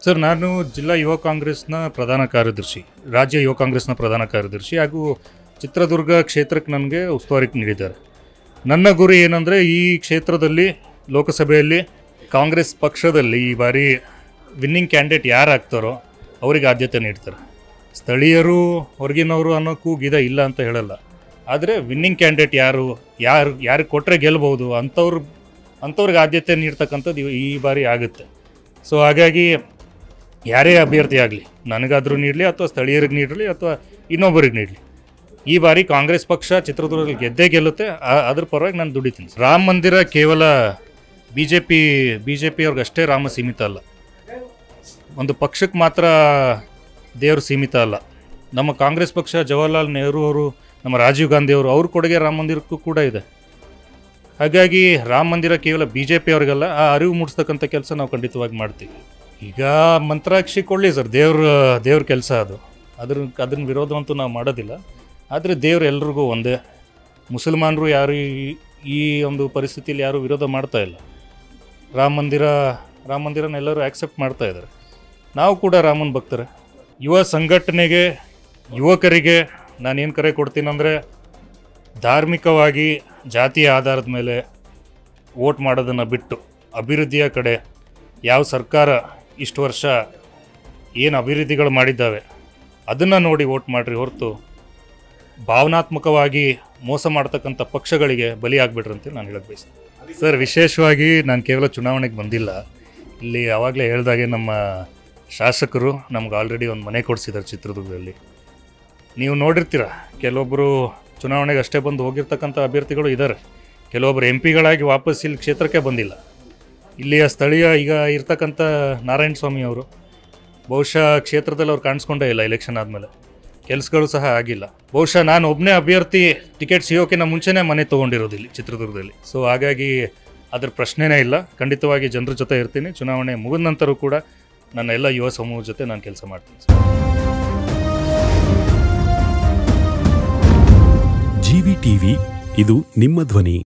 Sir, ನಾನು ಜಿಲ್ಲಾ ಯುವ ಕಾಂಗ್ರೆಸ್ನ ಪ್ರಧಾನ ಕಾರ್ಯದರ್ಶಿ, ರಾಜ್ಯ ಯುವ ಕಾಂಗ್ರೆಸ್ನ ಪ್ರಧಾನ ಕಾರ್ಯದರ್ಶಿ ಹಾಗೂ ಚಿತ್ರದುರ್ಗ ಕ್ಷೇತ್ರಕ್ಕೆ ನನಗೆ ಉಸ್ತುವಾರಿ ನೀಡಿದ್ದಾರೆ. ನನ್ನ ಗುರಿ ಏನಂದರೆ, ಈ ಕ್ಷೇತ್ರದಲ್ಲಿ ಲೋಕಸಭೆಯಲ್ಲಿ ಕಾಂಗ್ರೆಸ್ ಪಕ್ಷದಲ್ಲಿ ಈ ಬಾರಿ ವಿನ್ನಿಂಗ್ ಕ್ಯಾಂಡಿಡೇಟ್ ಯಾರು ಆಗ್ತಾರೋ ಅವರಿಗೆ ಆದ್ಯತೆ ನೀಡ್ತಾರೆ. ಸ್ಥಳೀಯರು ಹೊರಗಿನವರು ಅನ್ನೋ ಕೂಗಿದೆ ಇಲ್ಲ ಅಂತ ಹೇಳಲ್ಲ, ಆದರೆ ವಿನ್ನಿಂಗ್ ಕ್ಯಾಂಡಿಡೇಟ್ ಯಾರು ಕೊಟ್ಟರೆ ಗೆಲ್ಬೋದು ಅಂಥವ್ರಿಗೆ ಆದ್ಯತೆ ನೀಡ್ತಕ್ಕಂಥದ್ದು ಈ ಬಾರಿ ಆಗುತ್ತೆ. ಸೊ ಹಾಗಾಗಿ ಯಾರೇ ಅಭ್ಯರ್ಥಿ ಆಗಲಿ, ನನಗಾದರೂ ನೀಡಲಿ ಅಥವಾ ಸ್ಥಳೀಯರಿಗೆ ನೀಡಲಿ ಅಥವಾ ಇನ್ನೊಬ್ಬರಿಗೆ ನೀಡಲಿ, ಈ ಬಾರಿ ಕಾಂಗ್ರೆಸ್ ಪಕ್ಷ ಚಿತ್ರದುರ್ಗದಲ್ಲಿ ಗೆಲ್ಲುತ್ತೆ. ಅದ್ರ ಪರವಾಗಿ ನಾನು ದುಡಿತೀನಿ. ರಾಮ ಮಂದಿರ ಕೇವಲ ಬಿ ಜೆ ಪಿಯವ್ರಿಗಷ್ಟೇ ರಾಮ ಸೀಮಿತ ಅಲ್ಲ, ಒಂದು ಪಕ್ಷಕ್ಕೆ ಮಾತ್ರ ದೇವರು ಸೀಮಿತ ಅಲ್ಲ. ನಮ್ಮ ಕಾಂಗ್ರೆಸ್ ಪಕ್ಷ, ಜವಾಹರ್ಲಾಲ್ ನೆಹರು ಅವರು, ನಮ್ಮ ರಾಜೀವ್ ಗಾಂಧಿ ಅವರು, ಅವ್ರ ಕೊಡುಗೆ ರಾಮ ಮಂದಿರಕ್ಕೂ ಕೂಡ ಇದೆ. ಹಾಗಾಗಿ ರಾಮ ಮಂದಿರ ಕೇವಲ ಬಿ ಜೆ ಪಿಯವ್ರಿಗಲ್ಲ, ಆ ಅರಿವು ಮೂಡಿಸ್ತಕ್ಕಂಥ ಕೆಲಸ ನಾವು ಖಂಡಿತವಾಗಿ ಮಾಡ್ತೀವಿ. ಈಗ ಮಂತ್ರಾಕ್ಷಿ ಕೊಡಲಿ ಸರ್, ದೇವ್ರ ಕೆಲಸ ಅದನ್ನ ವಿರೋಧವಂತೂ ನಾವು ಮಾಡೋದಿಲ್ಲ. ಆದರೆ ದೇವ್ರು ಎಲ್ರಿಗೂ ಒಂದೇ. ಮುಸಲ್ಮಾನರು ಯಾರು ಈ ಒಂದು ಪರಿಸ್ಥಿತಿಯಲ್ಲಿ ಯಾರೂ ವಿರೋಧ ಮಾಡ್ತಾ ಇಲ್ಲ. ರಾಮ ಮಂದಿರನ ಎಲ್ಲರೂ ಆ್ಯಕ್ಸೆಪ್ಟ್ ಮಾಡ್ತಾ ಇದ್ದಾರೆ. ನಾವು ಕೂಡ ರಾಮನ ಭಕ್ತರೆ. ಯುವ ಸಂಘಟನೆಗೆ, ಯುವಕರಿಗೆ ನಾನೇನು ಕರೆ ಕೊಡ್ತೀನಂದರೆ, ಧಾರ್ಮಿಕವಾಗಿ ಜಾತಿಯ ಆಧಾರದ ಮೇಲೆ ವೋಟ್ ಮಾಡೋದನ್ನು ಬಿಟ್ಟು ಅಭಿವೃದ್ಧಿಯ ಕಡೆ, ಯಾವ ಸರ್ಕಾರ ಇಷ್ಟು ವರ್ಷ ಏನು ಅಭಿವೃದ್ಧಿಗಳು ಮಾಡಿದ್ದಾವೆ ಅದನ್ನು ನೋಡಿ ವೋಟ್ ಮಾಡಿರಿ ಹೊರತು ಭಾವನಾತ್ಮಕವಾಗಿ ಮೋಸ ಮಾಡ್ತಕ್ಕಂಥ ಪಕ್ಷಗಳಿಗೆ ಬಲಿಯಾಗ್ಬಿಟ್ರಿ ಅಂತೇಳಿ ನಾನು ಹೇಳಕ್ಕೆ ಬಯಸ್ತೀನಿ. ಸರ್, ವಿಶೇಷವಾಗಿ ನಾನು ಕೇವಲ ಚುನಾವಣೆಗೆ ಬಂದಿಲ್ಲ. ಇಲ್ಲಿ ಆವಾಗಲೇ ಹೇಳಿದಾಗೆ ನಮ್ಮ ಶಾಸಕರು ನಮ್ಗೆ ಆಲ್ರೆಡಿ ಒಂದು ಮನೆ ಕೊಡಿಸಿದ್ದಾರೆ ಚಿತ್ರದುರ್ಗದಲ್ಲಿ. ನೀವು ನೋಡಿರ್ತೀರ, ಕೆಲವೊಬ್ಬರು ಚುನಾವಣೆಗೆ ಅಷ್ಟೇ ಬಂದು ಹೋಗಿರ್ತಕ್ಕಂಥ ಅಭ್ಯರ್ಥಿಗಳು ಇದ್ದಾರೆ. ಕೆಲವೊಬ್ಬರು ಎಂ ಪಿಗಳಾಗಿ ವಾಪಸ್ ಇಲ್ಲಿ ಕ್ಷೇತ್ರಕ್ಕೆ ಬಂದಿಲ್ಲ. ಇಲ್ಲಿಯ ಸ್ಥಳೀಯ ಈಗ ಇರ್ತಕ್ಕಂಥ ನಾರಾಯಣ ಸ್ವಾಮಿ ಅವರು ಬಹುಶಃ ಕ್ಷೇತ್ರದಲ್ಲಿ ಅವ್ರು ಕಾಣಿಸ್ಕೊಂಡೇ ಇಲ್ಲ. ಎಲೆಕ್ಷನ್ ಆದಮೇಲೆ ಕೆಲಸಗಳು ಸಹ ಆಗಿಲ್ಲ. ಬಹುಶಃ ನಾನು ಒಬ್ಬನೇ ಅಭ್ಯರ್ಥಿ ಟಿಕೆಟ್ ಸಿಗೋಕ್ಕಿಂತ ಮುಂಚೆನೇ ಮನೆ ತೊಗೊಂಡಿರೋದು ಇಲ್ಲಿ ಚಿತ್ರದುರ್ಗದಲ್ಲಿ. ಸೊ ಹಾಗಾಗಿ ಅದ್ರ ಪ್ರಶ್ನೆನೇ ಇಲ್ಲ. ಖಂಡಿತವಾಗಿ ಜನರ ಜೊತೆ ಇರ್ತೀನಿ. ಚುನಾವಣೆ ಮುಗಿದ ನಂತರ ಕೂಡ ನನ್ನ ಎಲ್ಲ ಯುವ ಸಮೂಹದ ಜೊತೆ ನಾನು ಕೆಲಸ ಮಾಡ್ತೀನಿ. ಜಿವಿ ಟಿವಿ, ಇದು ನಿಮ್ಮ ಧ್ವನಿ.